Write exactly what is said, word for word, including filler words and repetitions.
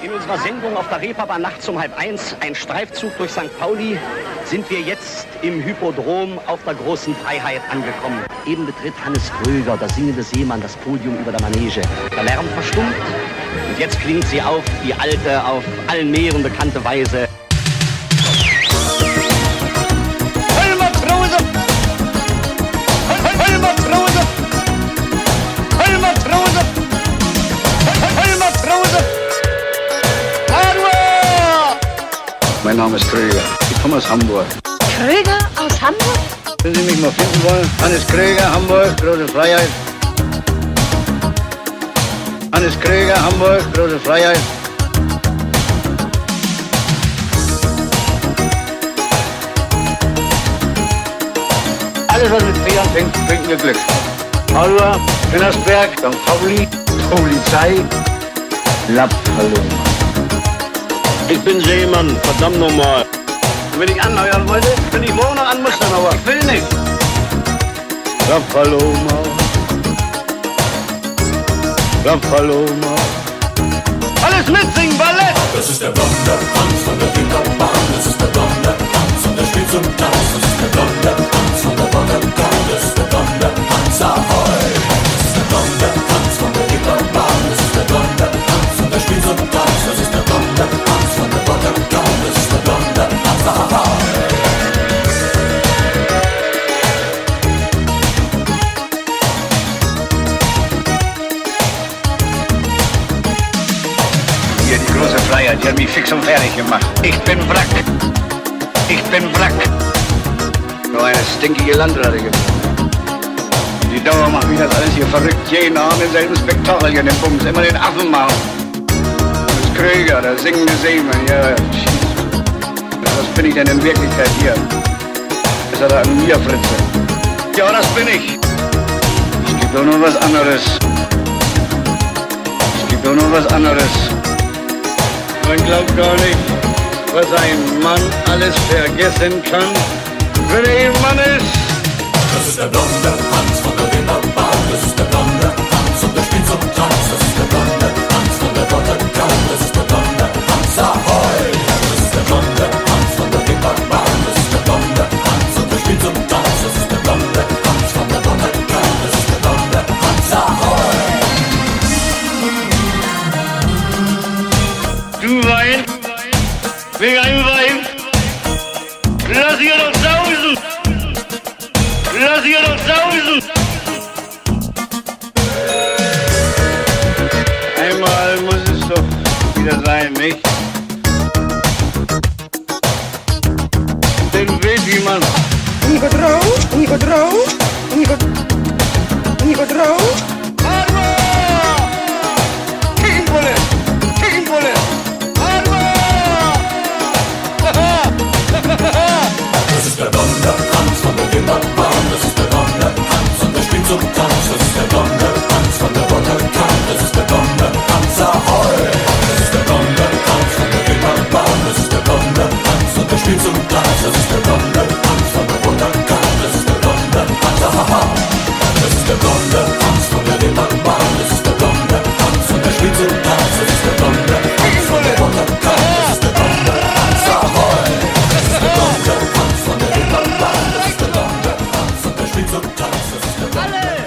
In unserer Sendung auf der Reeperbahn nachts um halb eins, ein Streifzug durch Sankt Pauli, sind wir jetzt im Hippodrom auf der großen Freiheit angekommen. Eben betritt Hannes Kröger, der singende Seemann, das Podium über der Manege. Der Lärm verstummt und jetzt klingt sie auf, die alte, auf allen Meeren bekannte Weise. Mein Name ist Kröger. Ich komme aus Hamburg. Kröger aus Hamburg? Wenn Sie mich mal finden wollen, Hannes Kröger, Hamburg, große Freiheit. Hannes Kröger, Hamburg, große Freiheit. Alles, was mit P anfängt, bringt mir Glück. Aua, Rennersberg, Sankt Pauli, Polizei, Lapp, hallo. Ich bin Seemann, verdammt nochmal. Wenn ich anheuern wollte, wenn ich morgen noch an muss, dann aber. Ich will nicht. Rapaloma. Rapaloma. Alles mitsingen, Ballett! Das ist der blonde Hans von der Reeperbahn. Das ist der blonde Hans und der spielt zum Tanz. Das ist der blonde Hans von der Rotterdam. Das ist der blonde Hans, ahoi. Das ist der blonde Hans von der Reeperbahn. Das ist der blonde Hans und der spielt zum Tanz. Das ist der blonde Hans von der Rotterdam. Das ist der blonde Hans, ahoi. Hier die große Freiheit, die hat mich fix und fertig gemacht. Ich bin Wrack. Ich bin Wrack. Nur eine stinkige Landratte gibt. Die Dauer macht mich das alles hier verrückt. Jeden Abend denselben Spektakel hier in den Bums. Immer den Affen machen. Das ist Kröger, der singende Seemann. Ja, was bin ich denn in Wirklichkeit hier? Ist er da ein Mierfritze? Ja, das bin ich. Es gibt doch noch was anderes. Es gibt doch noch was anderes. Man glaubt gar nicht, was ein Mann alles vergessen kann, wenn er ein Mann ist. Das ist der blonde Hans von der Reeperbahn. Das ist der blonde Hans und der spielt zum Tanz. Das ist der blonde Hans von der Rotterdam. Das ist der blonde Hans, ahoi. Das ist der blonde Hans von der Reeperbahn. Das ist der blonde Hans und der spielt zum Tanz. Das ist der blonde Hans von der Rotterdam. Das ist der blonde Hans, ahoi. Du Wein, wegen einem Wein, lass ihr doch sausen. Lass ihr doch sausen! Einmal muss es doch wieder sein, nicht? Den weht wie man. Nico Droog, Nico Droog, Nico, Nico Droog. Arma! Kickenbulle! Kickenbulle! Arma! Das ist der blonde Hans von der Reeperbahn. Das ist der blonde Hans und der spielt zum Tanz. Das ist der blonde Hans von der Rotterdam. Das ist der blonde Hans, ahoi. Das ist der blonde Hans von der Reeperbahn. Das ist der blonde Hans und der spielt zum Tanz. Das ist der blonde Hans von der Rotterdam. Das ist der blonde Hans, ahoi. Das ist der blonde Hans von der Reeperbahn. Das ist der blonde Hans und der spielt zum Tanz. Das ist der blonde Hans von der Rotterdam. Das ist der blonde Hans, ahoi. Das ist der blonde Hans von der Reeperbahn. Das ist der blonde Hans und der spielt zum Tanz. Das ist der blonde